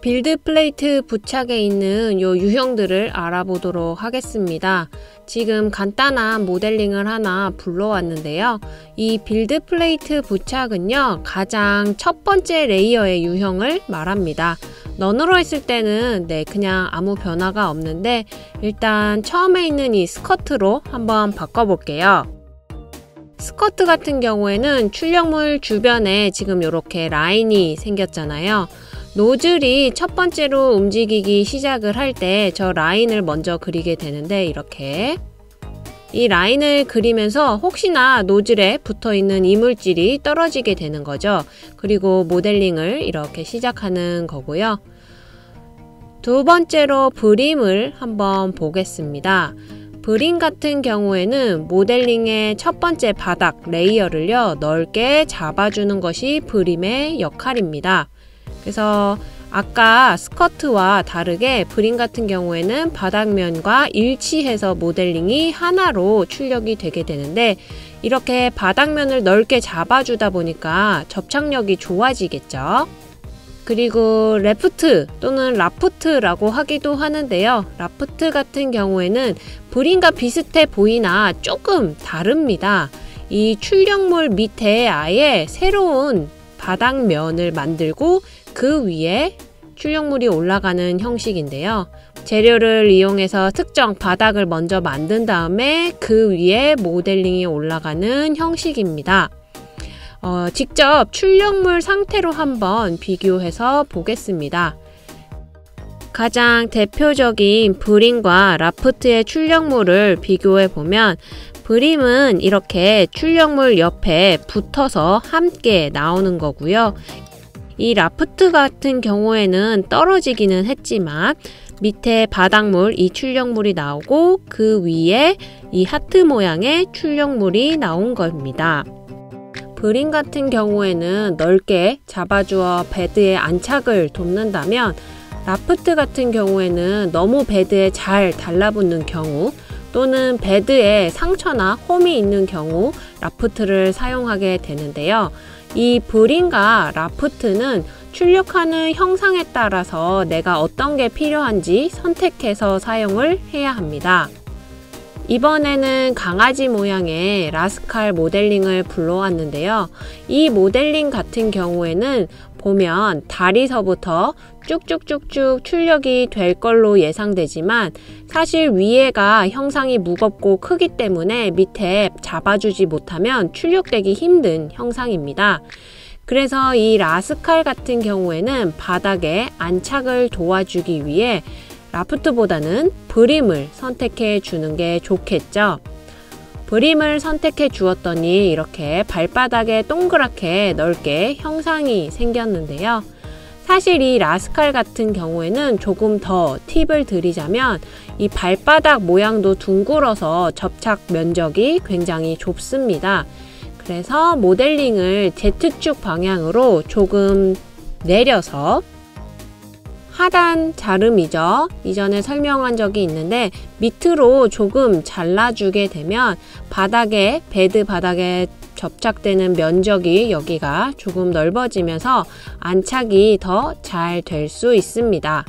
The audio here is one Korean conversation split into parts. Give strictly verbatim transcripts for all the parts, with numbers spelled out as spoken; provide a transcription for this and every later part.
빌드 플레이트 부착에 있는 요 유형들을 알아보도록 하겠습니다. 지금 간단한 모델링을 하나 불러왔는데요. 이 빌드 플레이트 부착은요, 가장 첫 번째 레이어의 유형을 말합니다. 넌으로 했을 때는 네, 그냥 아무 변화가 없는데 일단 처음에 있는 이 스커트로 한번 바꿔볼게요. 스커트 같은 경우에는 출력물 주변에 지금 이렇게 라인이 생겼잖아요. 노즐이 첫 번째로 움직이기 시작을 할 때 저 라인을 먼저 그리게 되는데 이렇게 이 라인을 그리면서 혹시나 노즐에 붙어있는 이물질이 떨어지게 되는 거죠. 그리고 모델링을 이렇게 시작하는 거고요. 두 번째로 브림을 한번 보겠습니다. 브림 같은 경우에는 모델링의 첫 번째 바닥 레이어를요, 넓게 잡아주는 것이 브림의 역할입니다. 그래서 아까 스커트와 다르게 브림 같은 경우에는 바닥면과 일치해서 모델링이 하나로 출력이 되게 되는데 이렇게 바닥면을 넓게 잡아주다 보니까 접착력이 좋아지겠죠. 그리고 레프트 또는 라프트라고 하기도 하는데요. 라프트 같은 경우에는 브림과 비슷해 보이나 조금 다릅니다. 이 출력물 밑에 아예 새로운 바닥면을 만들고 그 위에 출력물이 올라가는 형식인데요. 재료를 이용해서 특정 바닥을 먼저 만든 다음에 그 위에 모델링이 올라가는 형식입니다. 어, 직접 출력물 상태로 한번 비교해서 보겠습니다. 가장 대표적인 브림과 라프트의 출력물을 비교해 보면 브림은 이렇게 출력물 옆에 붙어서 함께 나오는 거고요. 이 라프트 같은 경우에는 떨어지기는 했지만 밑에 바닥물, 이 출력물이 나오고 그 위에 이 하트 모양의 출력물이 나온 겁니다. 브림 같은 경우에는 넓게 잡아주어 베드에 안착을 돕는다면 라프트 같은 경우에는 너무 베드에 잘 달라붙는 경우 또는 베드에 상처나 홈이 있는 경우 라프트를 사용하게 되는데요. 이 브림과 라프트는 출력하는 형상에 따라서 내가 어떤 게 필요한지 선택해서 사용을 해야 합니다. 이번에는 강아지 모양의 라스칼 모델링을 불러왔는데요. 이 모델링 같은 경우에는 보면 다리서부터 쭉쭉쭉쭉 출력이 될 걸로 예상되지만 사실 위에가 형상이 무겁고 크기 때문에 밑에 잡아주지 못하면 출력되기 힘든 형상입니다. 그래서 이 라스칼 같은 경우에는 바닥에 안착을 도와주기 위해 라프트보다는 브림을 선택해 주는 게 좋겠죠. 브림을 선택해 주었더니 이렇게 발바닥에 동그랗게 넓게 형상이 생겼는데요. 사실 이 라스칼 같은 경우에는 조금 더 팁을 드리자면 이 발바닥 모양도 둥글어서 접착 면적이 굉장히 좁습니다. 그래서 모델링을 Z축 방향으로 조금 내려서 하단 자름이죠. 이전에 설명한 적이 있는데 밑으로 조금 잘라주게 되면 바닥에, 베드 바닥에 접착되는 면적이 여기가 조금 넓어지면서 안착이 더 잘 될 수 있습니다.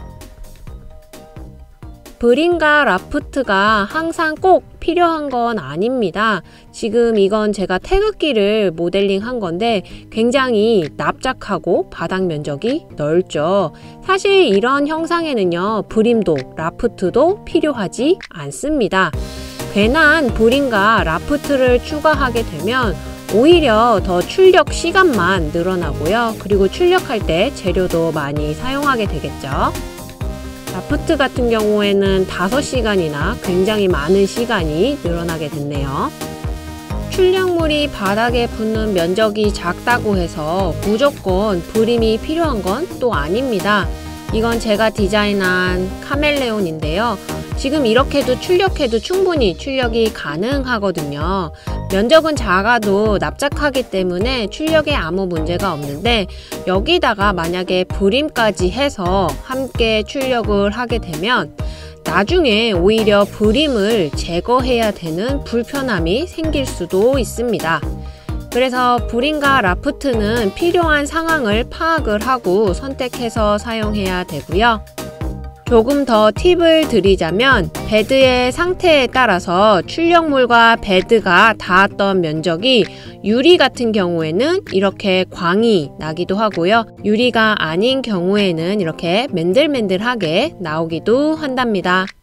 브림과 라프트가 항상 꼭 필요한 건 아닙니다. 지금 이건 제가 태극기를 모델링 한 건데 굉장히 납작하고 바닥 면적이 넓죠. 사실 이런 형상에는요, 브림도 라프트도 필요하지 않습니다. 괜한 브림과 라프트를 추가하게 되면 오히려 더 출력 시간만 늘어나고요. 그리고 출력할 때 재료도 많이 사용하게 되겠죠. 라프트 같은 경우에는 다섯 시간이나 굉장히 많은 시간이 늘어나게 됐네요. 출력물이 바닥에 붙는 면적이 작다고 해서 무조건 브림이 필요한 건 또 아닙니다. 이건 제가 디자인한 카멜레온인데요. 지금 이렇게도 출력해도 충분히 출력이 가능하거든요. 면적은 작아도 납작하기 때문에 출력에 아무 문제가 없는데 여기다가 만약에 브림까지 해서 함께 출력을 하게 되면 나중에 오히려 브림을 제거해야 되는 불편함이 생길 수도 있습니다. 그래서 불인과 라프트는 필요한 상황을 파악을 하고 선택해서 사용해야 되고요. 조금 더 팁을 드리자면 베드의 상태에 따라서 출력물과 베드가 닿았던 면적이 유리 같은 경우에는 이렇게 광이 나기도 하고요. 유리가 아닌 경우에는 이렇게 맨들맨들하게 나오기도 한답니다.